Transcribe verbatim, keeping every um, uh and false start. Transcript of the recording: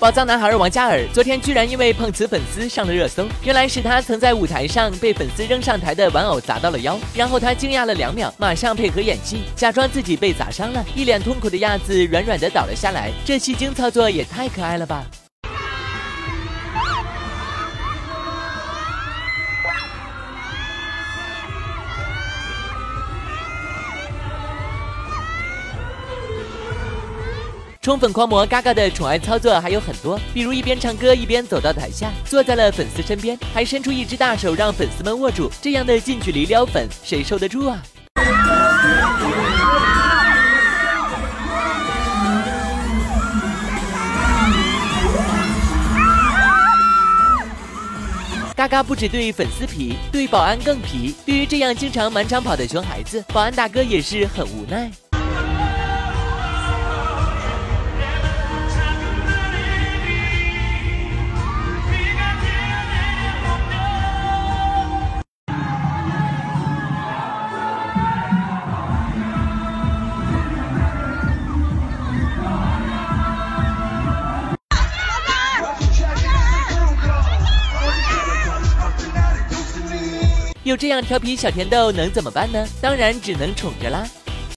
宝藏男孩王嘉尔昨天居然因为碰瓷粉丝上了热搜，原来是他曾在舞台上被粉丝扔上台的玩偶砸到了腰，然后他惊讶了两秒，马上配合演技，假装自己被砸伤了，一脸痛苦的样子，软软的倒了下来。这戏精操作也太可爱了吧！宠粉狂魔嘎嘎的宠爱操作还有很多，比如一边唱歌一边走到台下，坐在了粉丝身边，还伸出一只大手让粉丝们握住，这样的近距离撩粉，谁受得住啊？嘎嘎不止对粉丝皮，对保安更皮。对于这样经常满场跑的熊孩子，保安大哥也是很无奈。有这样调皮小甜豆能怎么办呢？当然只能宠着啦。